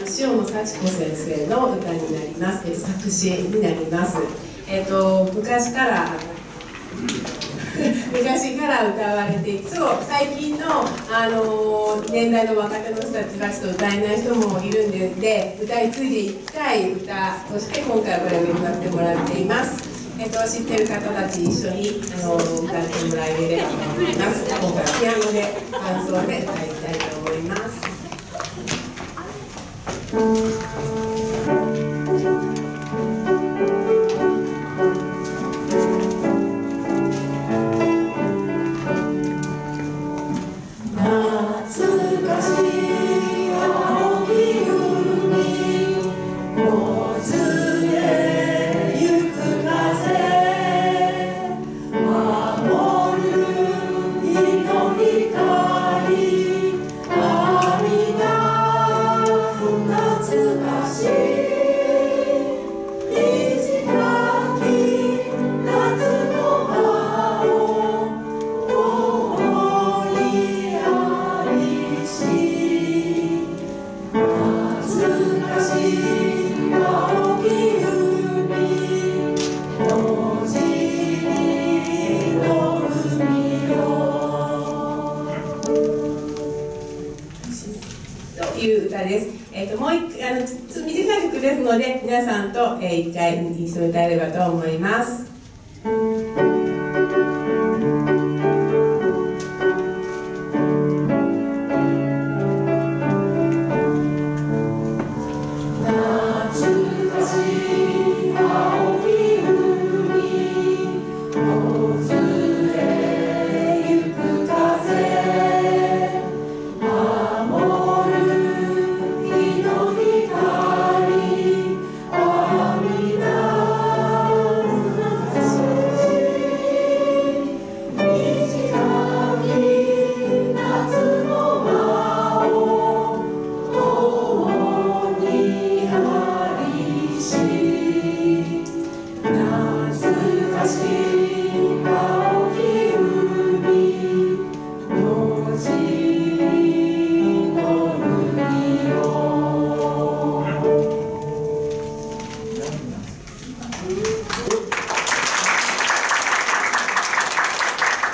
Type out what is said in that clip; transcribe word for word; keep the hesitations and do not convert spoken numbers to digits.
塩野幸子先生の歌になります。えっと、作詞になります。えっと、昔から昔から歌われていくと、最近の、あのー、年代の若手の人たちがちょっと歌えない人もいるんで、で歌い継いでいきたい歌として今回これを歌ってもらっています。えっと、知ってる方たち一緒に、あのー、歌ってもらえればと思います。今回はピアノで伴奏で歌いたいと思います。いう歌です。えっと、もう一回、あの、ちょっと短い曲ですので、皆さんと、えー、一回一緒に歌えればと思います。